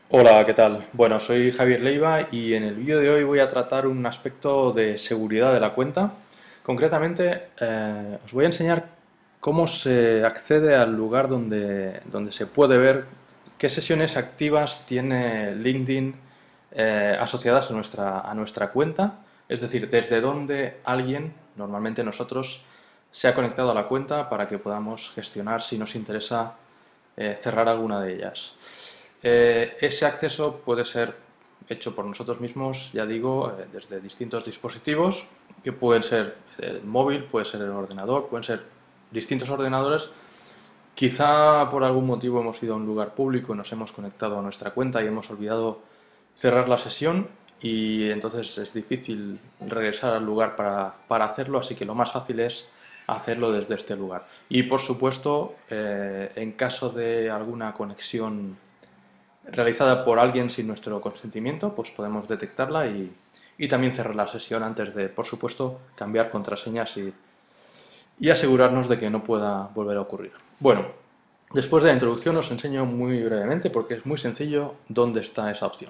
Hola, ¿qué tal? Bueno, soy Javier Leiva y en el vídeo de hoy voy a tratar un aspecto de seguridad de la cuenta. Concretamente, os voy a enseñar cómo se accede al lugar donde se puede ver qué sesiones activas tiene LinkedIn asociadas a nuestra cuenta, es decir, desde dónde alguien, normalmente nosotros, se ha conectado a la cuenta para que podamos gestionar si nos interesa cerrar alguna de ellas. Ese acceso puede ser hecho por nosotros mismos, ya digo, desde distintos dispositivos, que pueden ser el móvil, puede ser el ordenador, pueden ser distintos ordenadores. Quizá por algún motivo hemos ido a un lugar público y nos hemos conectado a nuestra cuenta y hemos olvidado cerrar la sesión y entonces es difícil regresar al lugar para hacerlo, así que lo más fácil es hacerlo desde este lugar. Y por supuesto, en caso de alguna conexión realizada por alguien sin nuestro consentimiento, pues podemos detectarla y también cerrar la sesión antes de, por supuesto, cambiar contraseñas y asegurarnos de que no pueda volver a ocurrir. Bueno, después de la introducción os enseño muy brevemente, porque es muy sencillo, dónde está esa opción.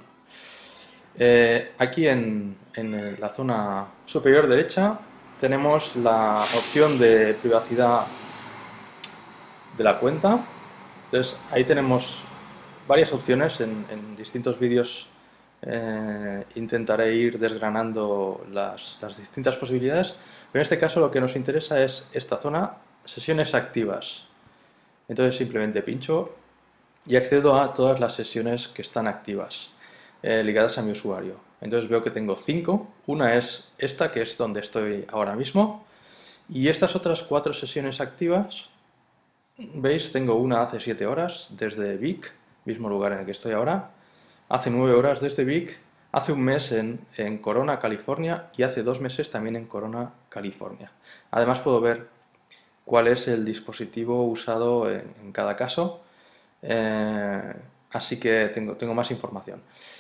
Aquí en la zona superior derecha tenemos la opción de privacidad de la cuenta. Entonces ahí tenemos varias opciones en distintos vídeos. Intentaré ir desgranando las distintas posibilidades, pero en este caso lo que nos interesa es esta zona, sesiones activas. Entonces simplemente pincho y accedo a todas las sesiones que están activas, ligadas a mi usuario. Entonces veo que tengo 5. Una es esta, que es donde estoy ahora mismo, y estas otras 4 sesiones activas, veis, tengo una hace 7 horas desde Vic, mismo lugar en el que estoy ahora, hace 9 horas desde Vic, hace un mes en Corona, California, y hace 2 meses también en Corona, California. Además puedo ver cuál es el dispositivo usado en cada caso, eh, así que tengo más información.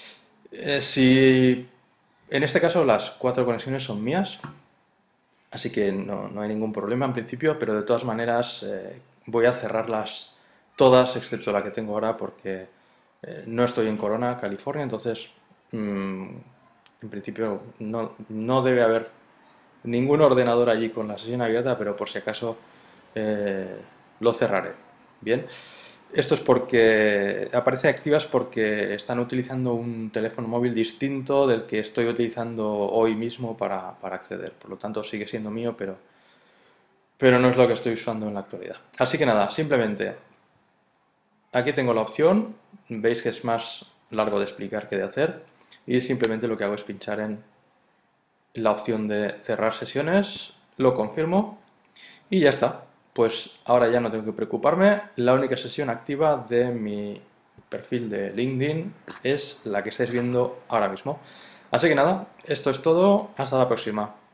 Si en este caso las 4 conexiones son mías, así que no hay ningún problema en principio, pero de todas maneras voy a cerrarlas todas excepto la que tengo ahora porque no estoy en Corona, California, entonces en principio no debe haber ningún ordenador allí con la sesión abierta, pero por si acaso eh, lo cerraré. Bien, esto es porque aparecen activas porque están utilizando un teléfono móvil distinto del que estoy utilizando hoy mismo para acceder. Por lo tanto, sigue siendo mío, pero no es lo que estoy usando en la actualidad. Así que nada, simplemente aquí tengo la opción. Veis que es más largo de explicar que de hacer. Y simplemente lo que hago es pinchar en la opción de cerrar sesiones, lo confirmo y ya está. Pues ahora ya no tengo que preocuparme. La única sesión activa de mi perfil de LinkedIn es la que estáis viendo ahora mismo. Así que nada, esto es todo. Hasta la próxima.